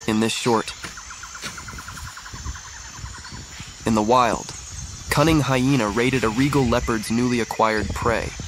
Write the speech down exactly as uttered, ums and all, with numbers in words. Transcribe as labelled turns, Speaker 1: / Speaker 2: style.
Speaker 1: in this short. In the wild, cunning hyena raided a regal leopard's newly acquired prey,